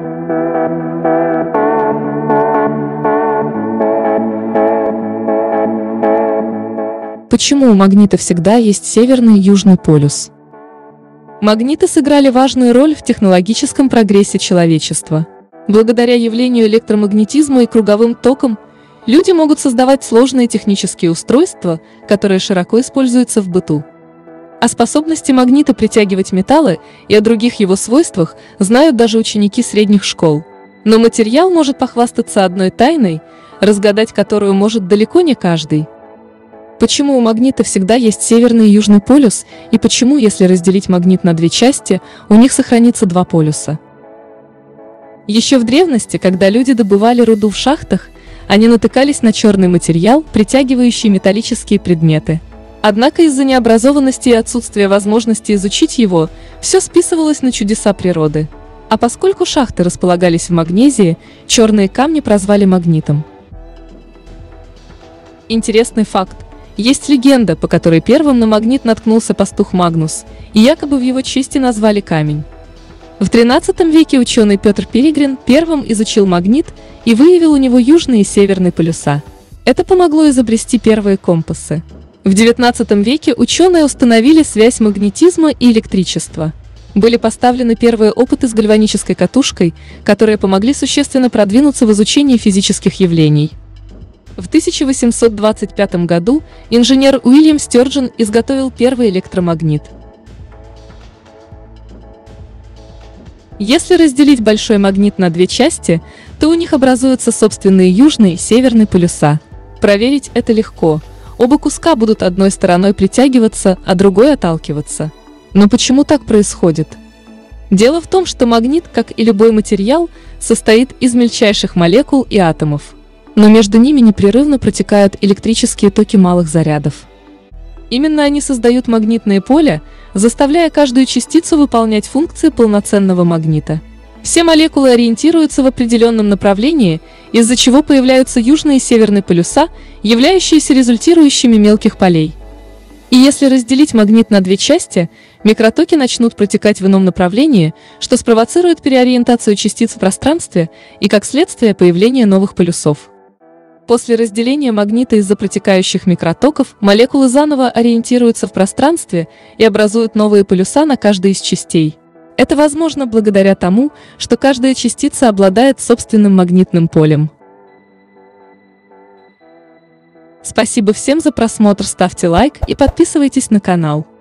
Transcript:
Почему у магнита всегда есть северный и южный полюс? Магниты сыграли важную роль в технологическом прогрессе человечества. Благодаря явлению электромагнетизма и круговым токам люди могут создавать сложные технические устройства, которые широко используются в быту. О способности магнита притягивать металлы и о других его свойствах знают даже ученики средних школ. Но материал может похвастаться одной тайной, разгадать которую может далеко не каждый. Почему у магнита всегда есть северный и южный полюс, и почему, если разделить магнит на две части, у них сохранится два полюса? Еще в древности, когда люди добывали руду в шахтах, они натыкались на черный материал, притягивающий металлические предметы. Однако из-за необразованности и отсутствия возможности изучить его, все списывалось на чудеса природы. А поскольку шахты располагались в магнезии, черные камни прозвали магнитом. Интересный факт. Есть легенда, по которой первым на магнит наткнулся пастух Магнус, и якобы в его честь назвали камень. В XIII веке ученый Петр Перегрин первым изучил магнит и выявил у него южный и северный полюса. Это помогло изобрести первые компасы. В XIX веке ученые установили связь магнетизма и электричества. Были поставлены первые опыты с гальванической катушкой, которые помогли существенно продвинуться в изучении физических явлений. В 1825 году инженер Уильям Стёрджен изготовил первый электромагнит. Если разделить большой магнит на две части, то у них образуются собственные южный и северный полюса. Проверить это легко. Оба куска будут одной стороной притягиваться, а другой отталкиваться. Но почему так происходит? Дело в том, что магнит, как и любой материал, состоит из мельчайших молекул и атомов. Но между ними непрерывно протекают электрические токи малых зарядов. Именно они создают магнитное поле, заставляя каждую частицу выполнять функции полноценного магнита. Все молекулы ориентируются в определенном направлении, из-за чего появляются южный и северный полюса, являющиеся результирующими мелких полей. И если разделить магнит на две части, микротоки начнут протекать в ином направлении, что спровоцирует переориентацию частиц в пространстве и, как следствие, появление новых полюсов. После разделения магнита из-за протекающих микротоков молекулы заново ориентируются в пространстве и образуют новые полюса на каждой из частей. Это возможно благодаря тому, что каждая частица обладает собственным магнитным полем. Спасибо всем за просмотр, ставьте лайк и подписывайтесь на канал.